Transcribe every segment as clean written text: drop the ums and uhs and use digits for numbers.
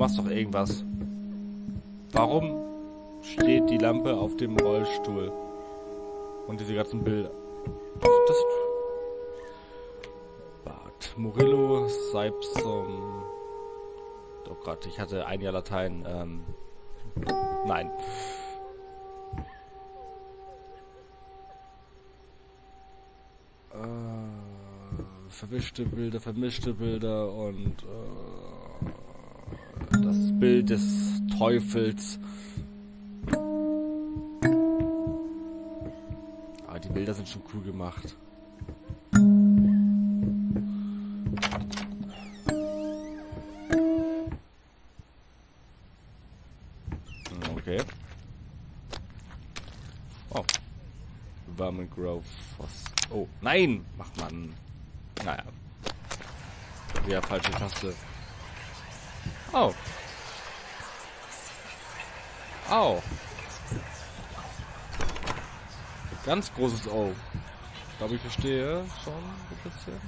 es doch irgendwas. Warum steht die Lampe auf dem Rollstuhl? Und diese ganzen Bilder. Das Bart. Murillo, Seipsum. Oh Gott, ich hatte ein Jahr Latein. Nein. Verwischte Bilder, vermischte Bilder und das Bild des Teufels. Aber die Bilder sind schon cool gemacht. Okay. Oh. Vermin Grove. Oh, nein! Macht man. Naja. Ja, falsche Taste. Oh. Au. Ganz großes O. Ich glaube, ich verstehe schon ein bisschen.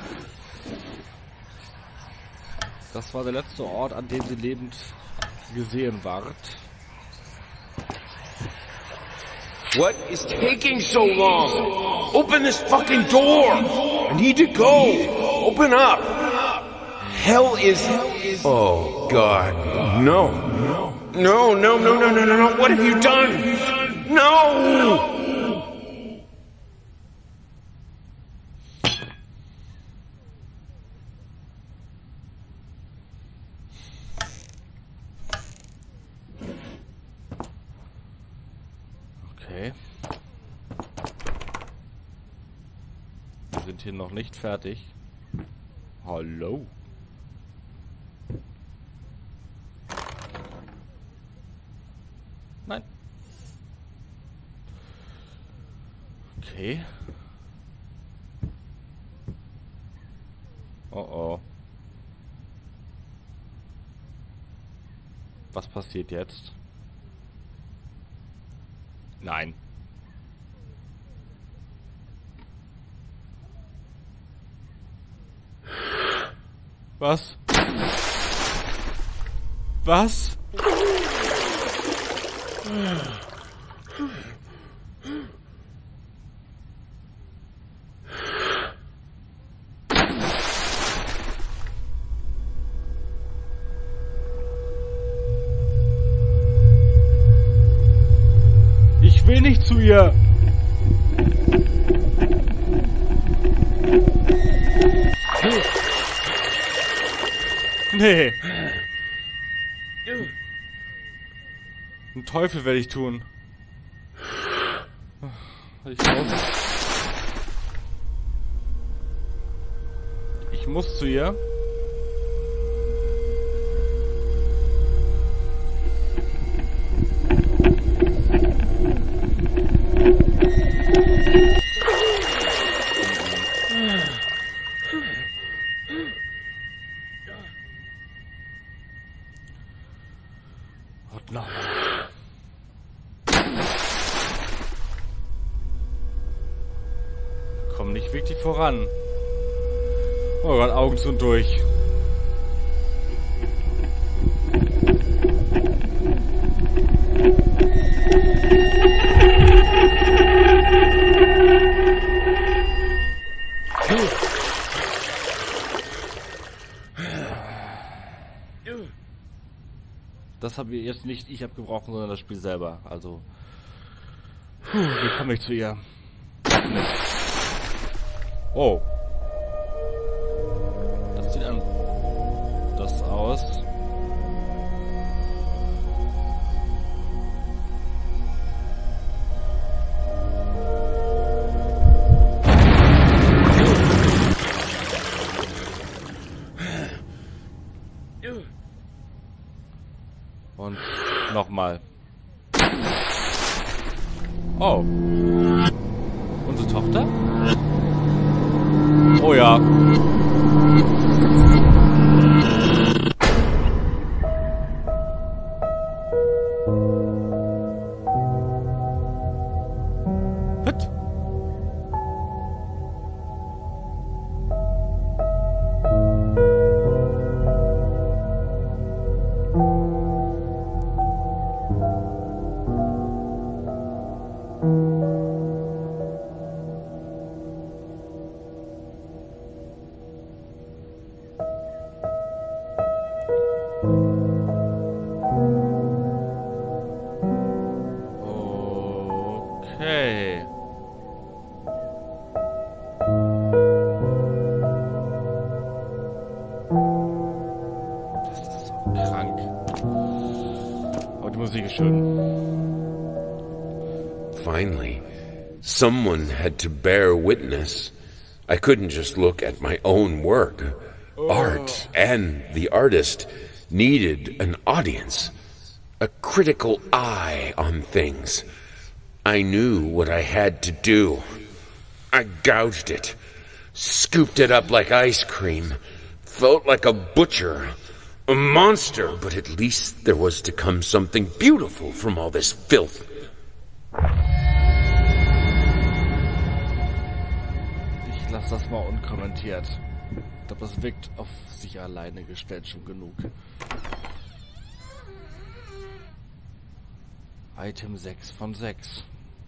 Das war der letzte Ort, an dem sie lebend gesehen ward. What is taking so long? Open this fucking door! I need to go! Open up! Hell is... Oh, God. No. No, no, no, no, no, no, no. What have you done? No! Okay. Wir sind hier noch nicht fertig. Hallo. Nein. Okay. Oh oh. Was passiert jetzt? Nein. Was? Was? Ich will nicht zu ihr. Nee. Einen Teufel werde ich tun. Ich muss zu ihr. Und nochmal. Komm nicht wirklich voran. Oh Gott, Augen zu und durch. Das habe ich jetzt nicht ich abgebrochen, sondern das Spiel selber. Also, wie komme ich zu ihr? Oh. Das sieht anders aus. Und nochmal. Oh. Unsere Tochter? Oh ja. Was? Die Musik ist schön. Finally, someone had to bear witness. I couldn't just look at my own work. Art and the artist needed an audience, a critical eye on things. I knew what I had to do. I gouged it, scooped it up like ice cream, felt like a butcher, a monster, but at least there was to come something beautiful from all this filth. Ich lasse das mal unkommentiert. Ich glaube, das wirkt auf sich alleine gestellt schon genug. Item 6 von 6.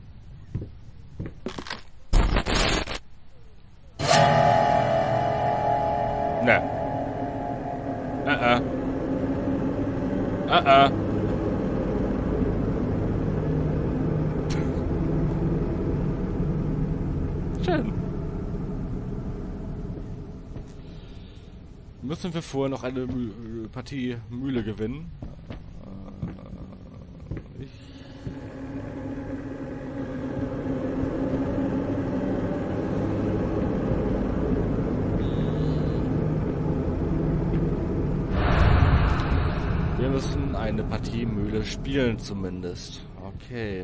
Ne. Schön. Müssen wir vorher noch eine Partie Mühle gewinnen? Wir müssen eine Partie Mühle spielen zumindest. Okay.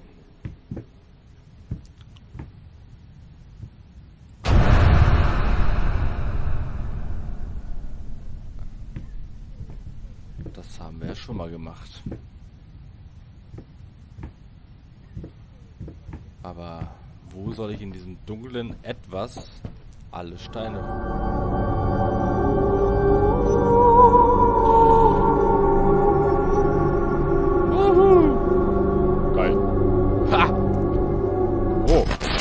Das haben wir ja schon mal gemacht. Aber wo soll ich in diesem dunklen Etwas alle Steine? Geil. Ha! Oh.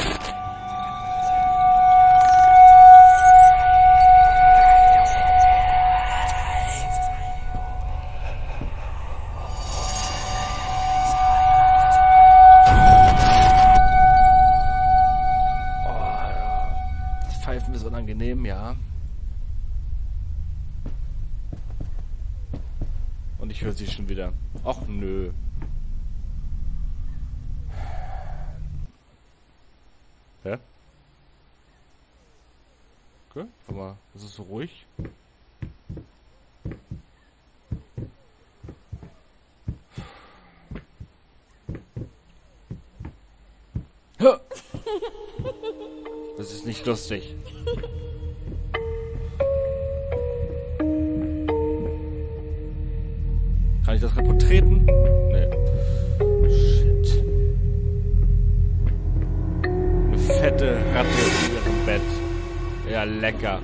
Das Pfeifen ist unangenehm, ja. Und ich höre sie schon wieder. Ach nö. Hä? Okay, guck mal, ist es so ruhig? Das ist nicht lustig. Kann ich das kaputt treten? Nee. Shit. Eine fette Ratte in ihrem Bett. Ja, lecker.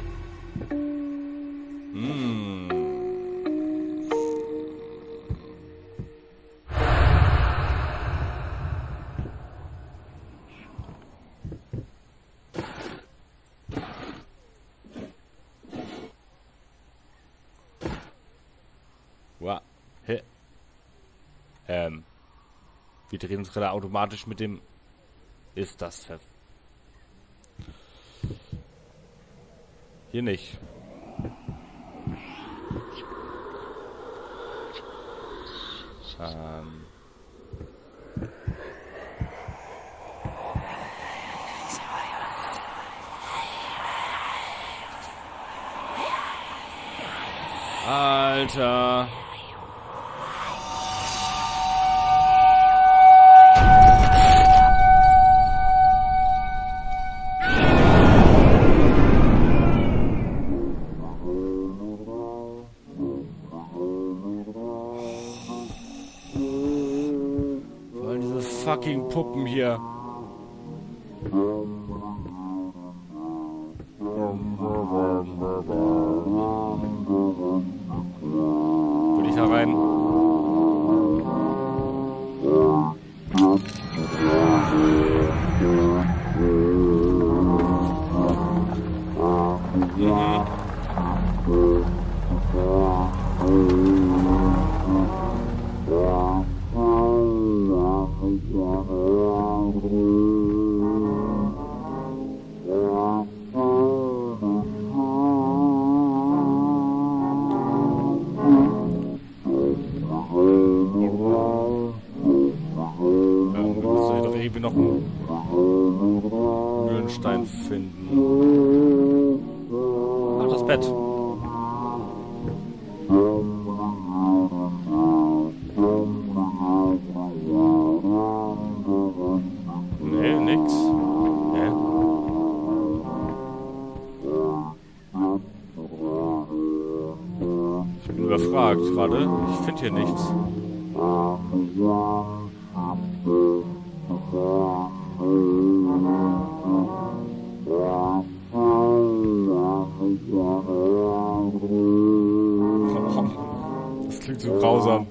Wow. Hä? Wir drehen uns gerade automatisch mit dem... Ist das Pfeff? Hier nicht. Alter. Fucking Puppen hier. Will ich da rein? wir noch einen Mühlenstein finden. Ach, das Bett. Nee, nix. Nee. Ich bin überfragt gerade. Ich finde hier nichts. Das klingt so grausam.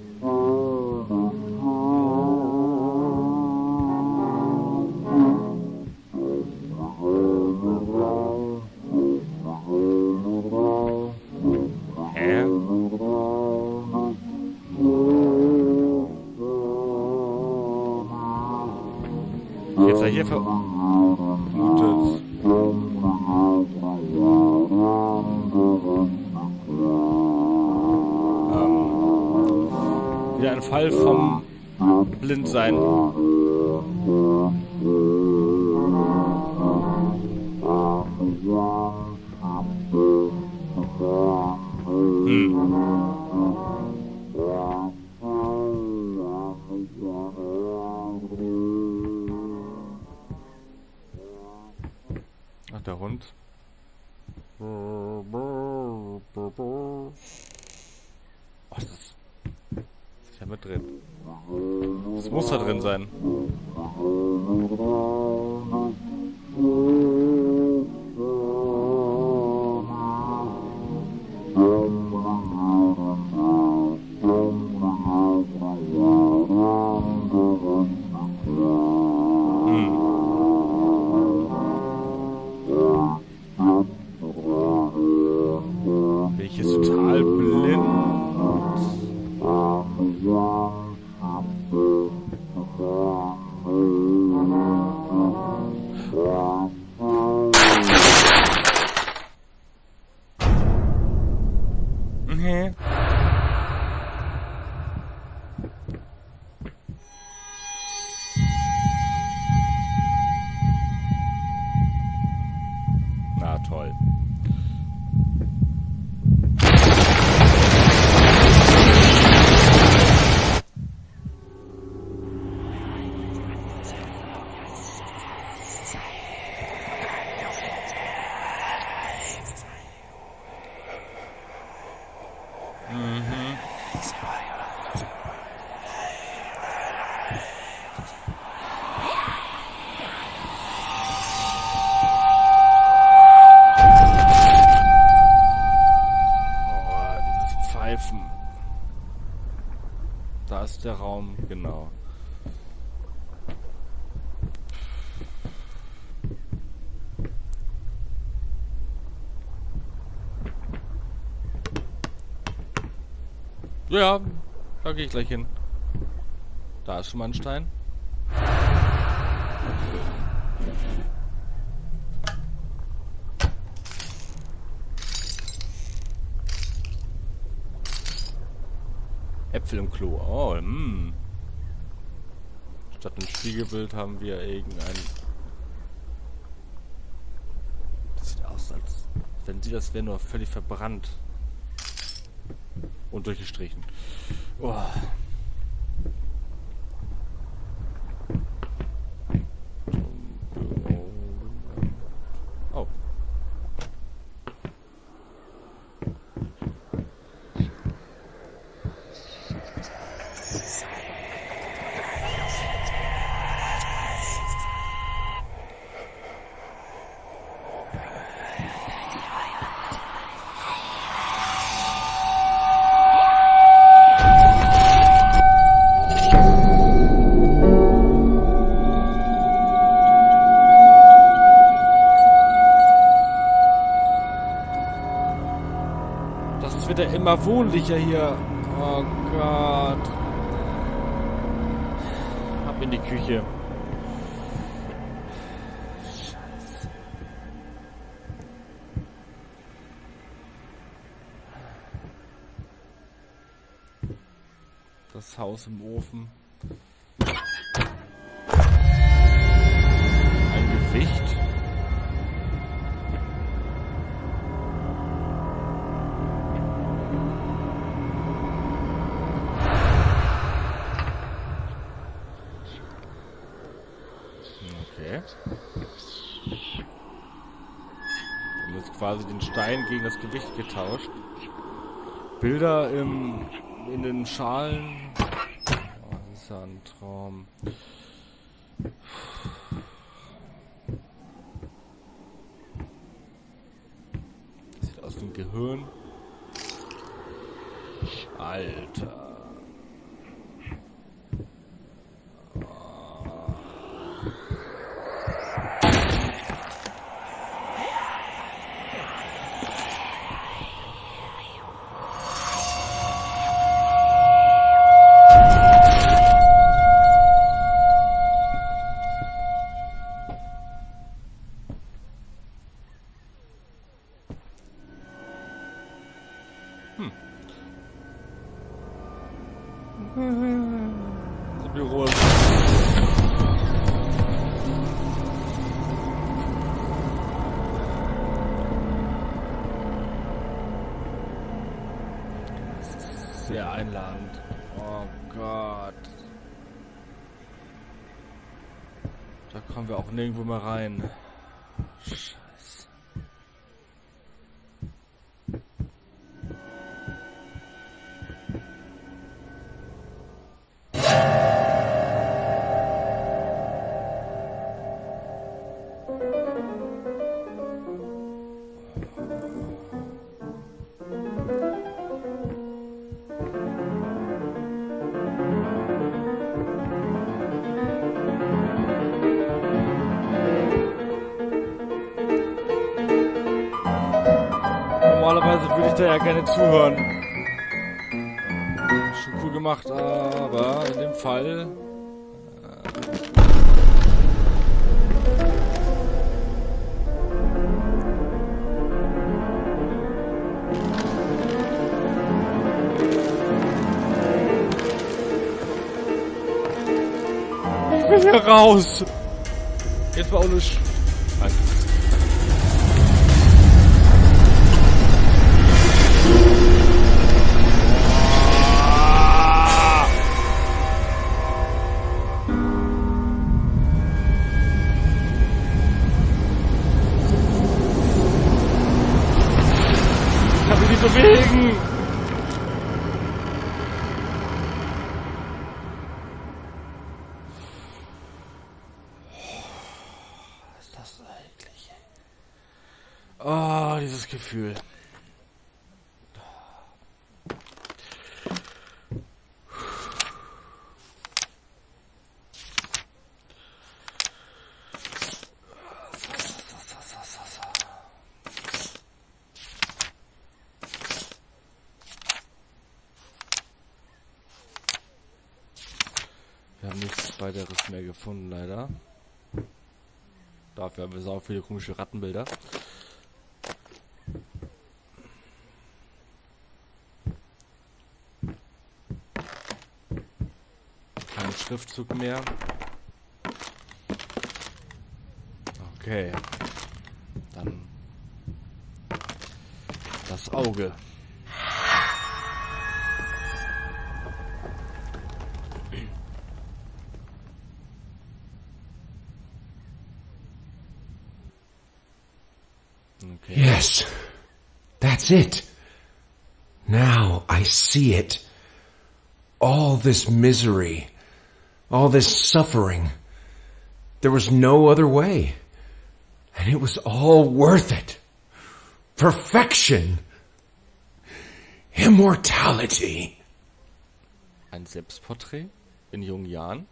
Jetzt hier vermutet. Wieder ein Fall vom Blindsein. Ach, der Hund. Oh, das ist ja mit drin. Das muss da drin sein. Bin ich jetzt total blind? Nee. Na toll. Da ist der Raum, genau. Ja, da gehe ich gleich hin. Da ist schon mal ein Stein. Äpfel im Klo. Oh, Statt ein Spiegelbild haben wir irgendein... Das sieht aus, als wenn sie das wäre nur völlig verbrannt. Und durchgestrichen. Oh. Oh. Das wird ja immer wohnlicher hier. Oh Gott. Ab in die Küche. Scheiße. Das Haus im Ofen. Gewicht. Okay. Wir haben jetzt quasi den Stein gegen das Gewicht getauscht. Bilder in den Schalen. Oh, das ist ja ein Traum. Das sieht aus wie ein Gehirn. Alter. Das Büro ist... sehr einladend. Oh Gott. Da kommen wir auch nirgendwo mehr rein. Scheiße. Normalerweise würde ich da ja gerne zuhören. Schon cool gemacht, aber in dem Fall... Ich will hier raus! Jetzt mal ohne Nein. Bewegen! Was ist das eigentlich? Oh, dieses Gefühl. Wir haben nichts weiteres mehr gefunden, leider. Dafür haben wir sau viele komische Rattenbilder. Kein Schriftzug mehr. Okay. Dann das Auge. Okay. Yes, that's it. Now I see it. All this misery, all this suffering. There was no other way. And it was all worth it. Perfection. Immortality. Ein Selbstporträt in jungen Jahren.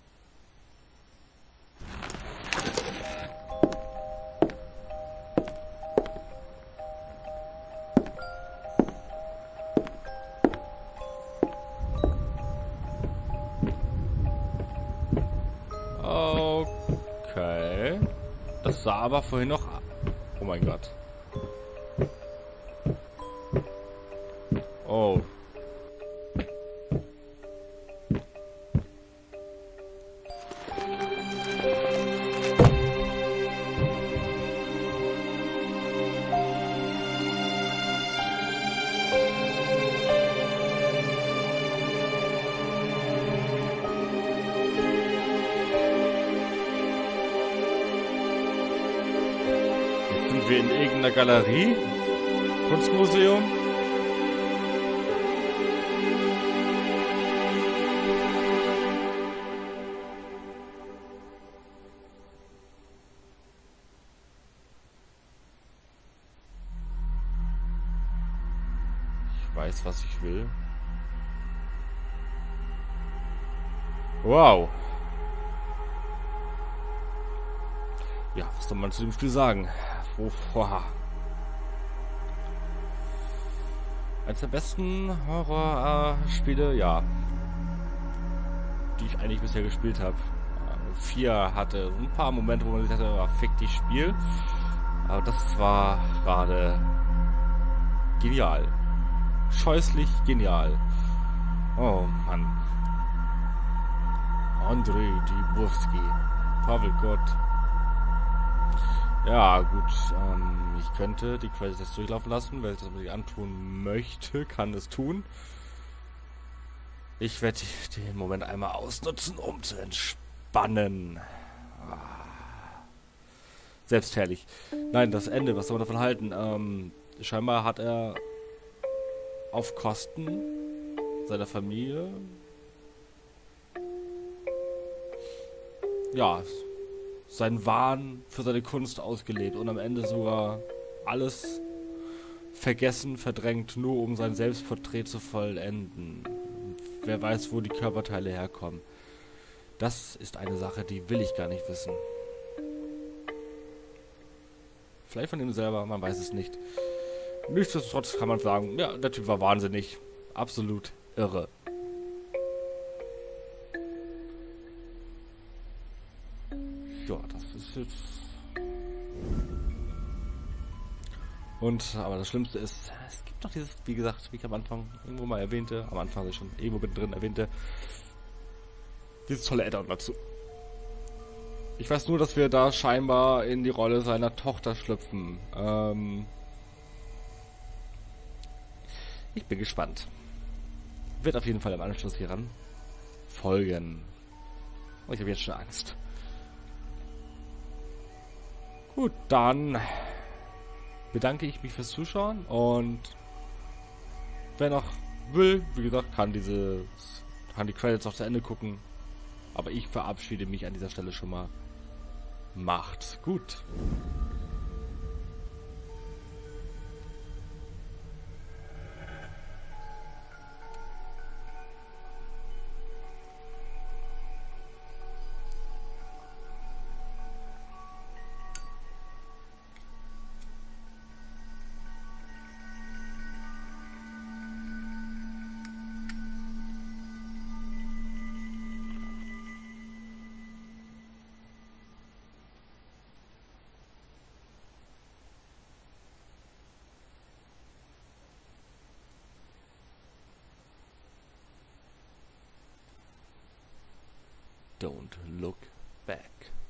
Okay. Das sah aber vorhin noch... Oh mein Gott. Oh. wir in irgendeiner Galerie? Kunstmuseum? Ich weiß, was ich will. Wow. Ja, was soll man zu dem Spiel sagen? Eines der besten Horror-Spiele, ja, die ich eigentlich bisher gespielt habe. 4 hatte ein paar Momente, wo man sich dachte, fick dich Spiel. Aber das war gerade genial. Scheußlich genial. Oh Mann. Andrei Dibowski. Pavel Gott. Ja, gut. Ich könnte die Credits durchlaufen lassen. Wer sich das unbedingt antun möchte, kann es tun. Ich werde den Moment einmal ausnutzen, um zu entspannen. Selbstherrlich. Nein, das Ende, was soll man davon halten? Scheinbar hat er auf Kosten seiner Familie ja seinen Wahn für seine Kunst ausgelebt und am Ende sogar alles vergessen, verdrängt, nur um sein Selbstporträt zu vollenden. Wer weiß, wo die Körperteile herkommen. Das ist eine Sache, die will ich gar nicht wissen. Vielleicht von ihm selber, man weiß es nicht. Nichtsdestotrotz kann man sagen, ja, der Typ war wahnsinnig. Absolut irre. Ja, das ist jetzt... Und, aber das Schlimmste ist, es gibt noch dieses, wie gesagt, wie ich am Anfang irgendwo mal erwähnte, am Anfang habe ich schon irgendwo drin erwähnte, dieses tolle Add-on dazu. Ich weiß nur, dass wir da scheinbar in die Rolle seiner Tochter schlüpfen. Ich bin gespannt. Wird auf jeden Fall im Anschluss hieran folgen. Und ich habe jetzt schon Angst. Gut, dann bedanke ich mich fürs Zuschauen und wer noch will, wie gesagt, kann die Credits noch zu Ende gucken. Aber ich verabschiede mich an dieser Stelle schon mal. Macht's gut. Don't look back.